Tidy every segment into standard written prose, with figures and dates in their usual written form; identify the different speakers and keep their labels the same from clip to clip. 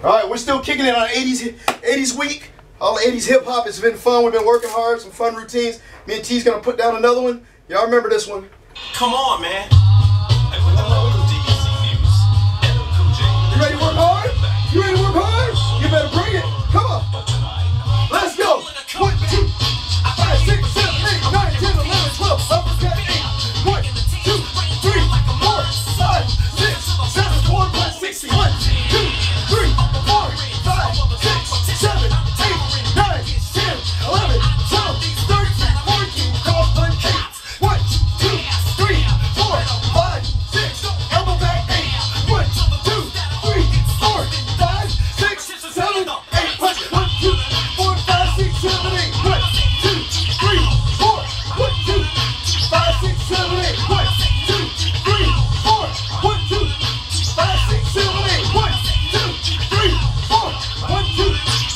Speaker 1: All right, we're still kicking it on 80s week. All the 80s hip hop. It's been fun. We've been working hard, some fun routines. Me and T's gonna put down another one. Y'all remember this one?
Speaker 2: Come on, man.
Speaker 1: You ready to work hard? You ready to work hard? You better bring it. Come on. Let's go. 1, 2, 5, 6, 7, 8, 9, 10, 11, 12. Uppercut 8. 1, 2, 3, 4, 5, 6, 7, 4, 5, 6, 1, 2, 3, 4, 5, 6, 7, 8, 9, 10, 11, 12, 13, 14. Cross punch 8. 1, 2, 3, 4, 5, 6. Elbow back 8. 1, 2, 3, 4, 5, 6, 7, 8. Punch. 1, 2, 4, 5, 6, 7, 8. 1, 2, 3, 4. 1, 2, 5, 6, 7, 8. 1, 2, 3, 4. 1, 2, 5, 6, 7, 8. 1, 2, 3, 4. 1, 2,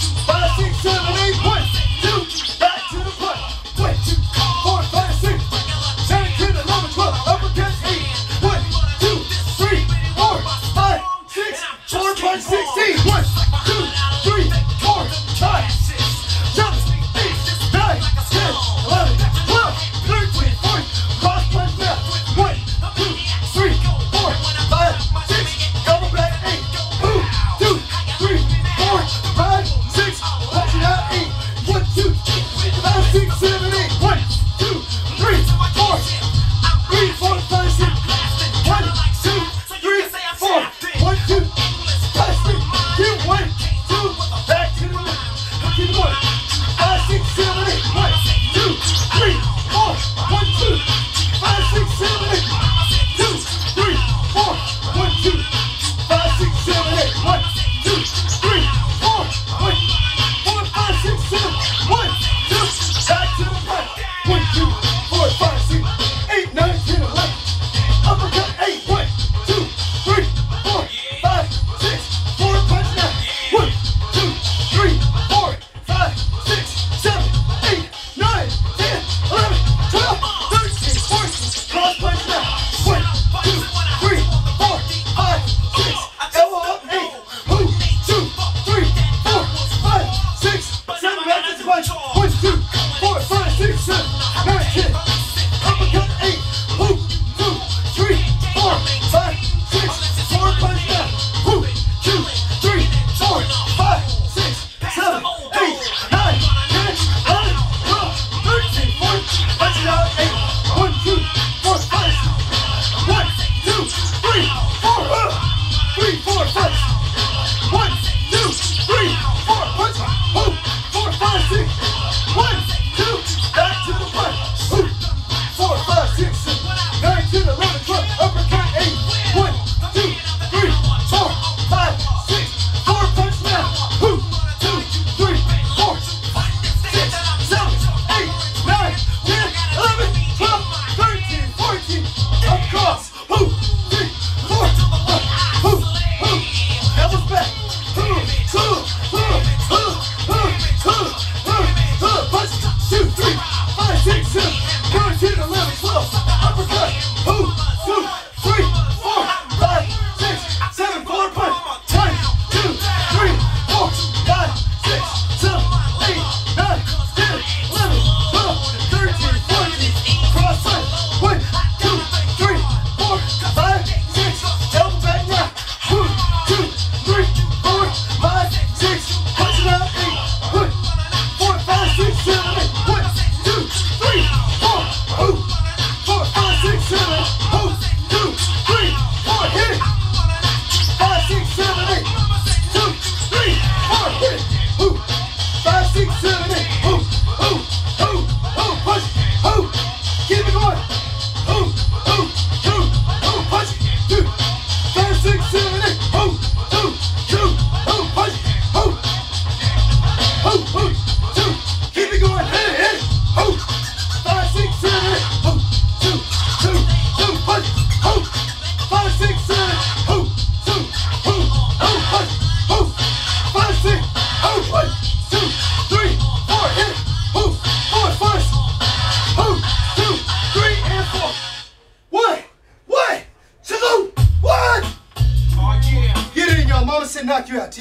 Speaker 1: 5, 6, 7, 8. 1, 2, back to the punch. 1, 2, 4, 5, 6, 7, 10, 11, 12. Uppercut 8. 1, 2, 3, 4, 5, 6, 4, punch 16. 1, 2, 3, 4, 5, 7, 8, 9, 10, 11, 12, 13, 14. Cross punch now. 1, 2, 3, 4, 5, 6. Elbow back 8. 2, 3, 4, 5, 6. Punch it out 8. 1, 2, 5, 6, 7, 8. 1, 2, 3, 4. 3, 4, 5, 6. 1, 2, 3, 4. 1, 2, 5, 6. 2, 1, 2. Back to the middle. Keep going. 5, 6, 7, 8. 1, 2, 3, 4. 1, 2, 5, 6, 7, 8. 2, 3, 4. 1, 2, 5, 6, 7, 8. 1, 2, 3, 4. 1, 4, 5, 6, 7. 1, 2. Back to the front. 1, 2, 4, 5, 6, 8, 9, 10, 11. Uppercut 8. 1, 2, 3, 4, 5, 6. 4 punch now. 1, 2, 3, 4, 5, 6, 7, 8, 9, 10, 11, 12, 13, 14. Cross punch now. 1, 2, 3, 4, 5, 6. Elbow up 8. 2, 3, 4, 5, 6, 7. Back to the punch. 1, 2, 4, 5, 6, 7, 9, 10. Uppercut 8. 2, 3, 4, 5, 6. 4 punch now. 2, 3, 4, 5, 6, 7, 8, 9, 10, 11, 12, 13, 14. Punch it out 8. 1, 2, 4, 5, 6. 1, 2, 3, 4. 3, 4, 5. 1, 2, 3, 4. Punch. 4, 5, 6. 1, 2. Back to the punch. 4, 5, 6, 7, 9, 10, 11, 12. Uppercut 8. 1, 2, 3, 4, 5, 6. 4 punch now. 2, 3, 4, 5, 6, 7, 8, 9, 10, 11, 12, 13, 14. Across. 3, 4, 5. Elbows back. 2, punch. 2, 3, 5, 6, 7, 9, 10, 11, 12. Uppercut. 2, 3, 4, 5, 6, 7, 4 punch. 1, 2, 3, 4, 5, 6, 7, 8, 9, 10, 11, 12, 13, 14. Cross punch. 1, 2, 3, 4, 5, 6. Elbow back now. 2, 3, 4, 5, 6.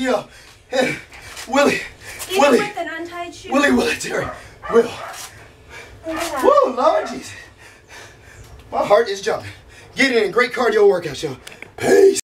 Speaker 1: Yeah. Willie.
Speaker 2: Even
Speaker 1: Willie.
Speaker 2: with an untied shoe.
Speaker 1: Willie, Terry. Will. Whoa, Lord Jesus. My heart is jumping. Get in. Great cardio workout, y'all. Peace.